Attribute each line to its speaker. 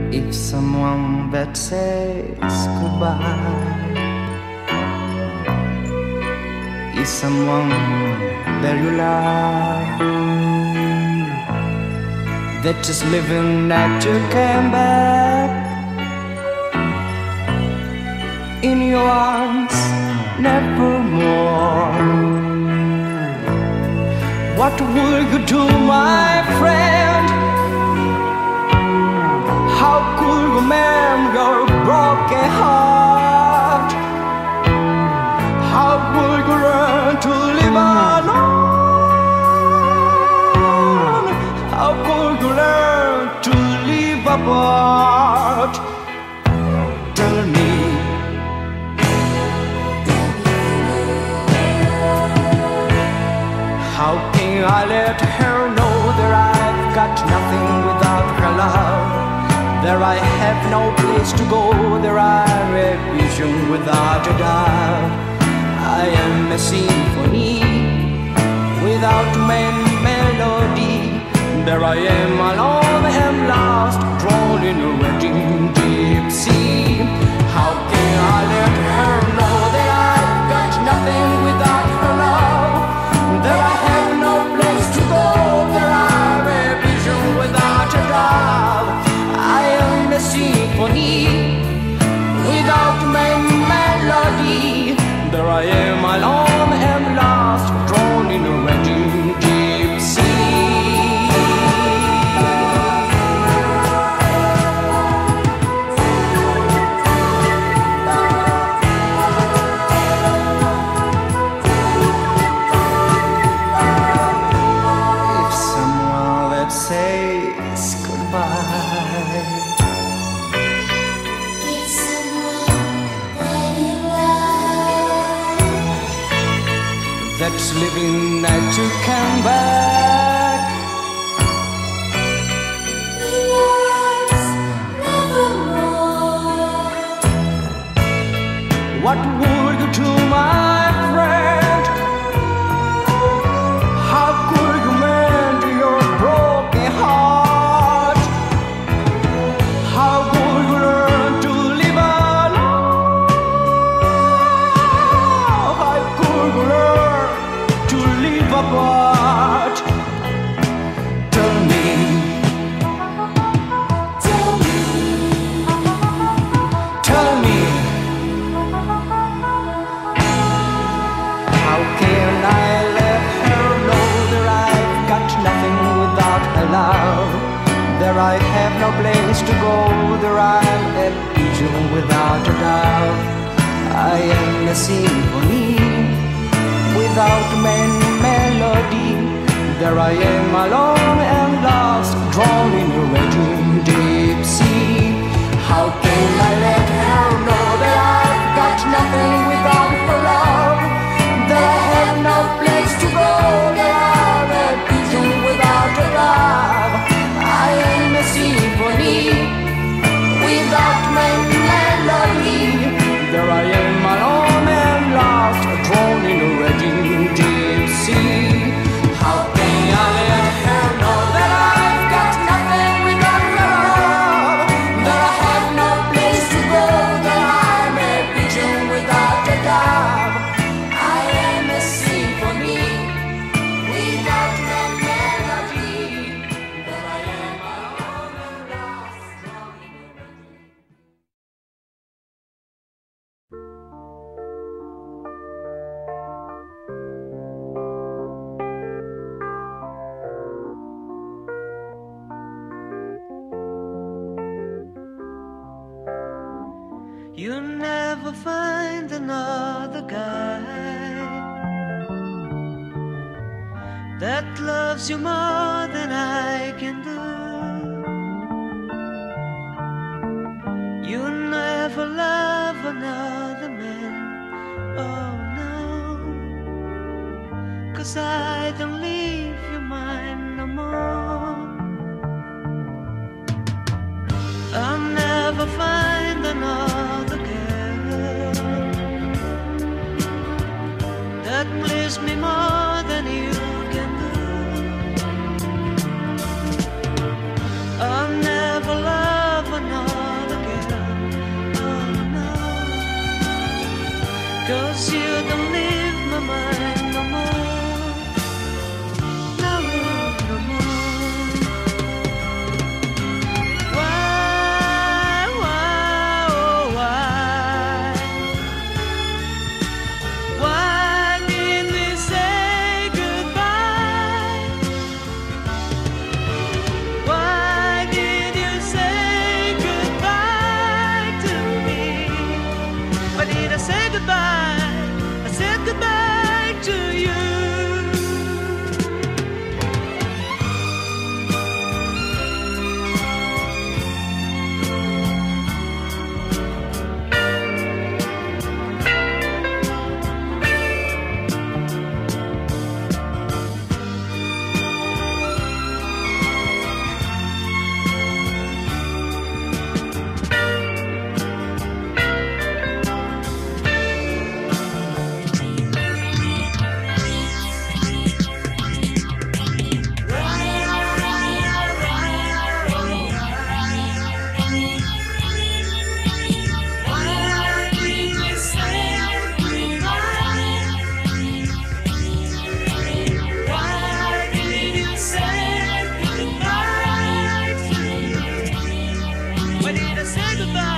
Speaker 1: If someone that says goodbye is someone that you love, that is living that you came back in your arms nevermore. What will you do, my friend? How could you mend your broken heart? How could you learn to live alone? How could you learn to live apart? Tell me. How can I let her know that I've got nothing without her love? There I have no place to go, there I have vision without a doubt. I am a symphony without melody. There I am alone and lost, drawn in a raging deep sea. How can I let her know that I've got nothing without her love? There I have no place to go, there I have a vision without a doubt. I am a symphony without melody. There I am alone and lost, drawn in a raging deep sea. If someone that says goodbye, that's living that you come back nevermore. What would you do, my friend? How could you mend your broken heart? How could you learn to live alone? How could you learn to live apart? Tell me. Tell me. Tell me. How can I let her know that I've got nothing without her love? There I have no place to go, there I am a vision without a doubt. I am a symphony without melody. There I am alone and lost, drawn in a raging deep sea. How can I let her know that I've got nothing without her love? That I have no place to go, that I have a vision without a love. I am a symphony without melody. There I am alone and lost, drawn in a raging deep sea. How can I let her know that I've got nothing without her love? That I have no place to go, that I'm a vision without a doubt. I am a symphony without melody. That I am alone and lost, drawn in a raging.
Speaker 2: You'll never find another guy that loves you more than I can do. You'll never love another man, oh no, 'cause I don't leave you mine no more. I'll never find another girl that please me more than you can do. I'll never love another. say goodbye.